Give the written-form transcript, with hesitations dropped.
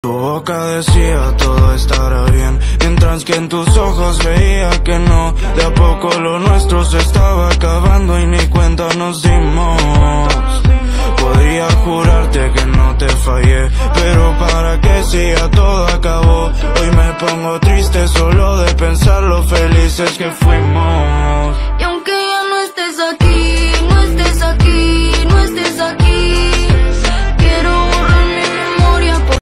Tu boca decía todo estará bien, mientras que en tus ojos veía que no. De a poco lo nuestro se estaba acabando y ni cuenta nos dimos. Podría jurarte que no te fallé, pero para que si ya todo acabó. Hoy me pongo triste solo de pensar lo felices que fuimos.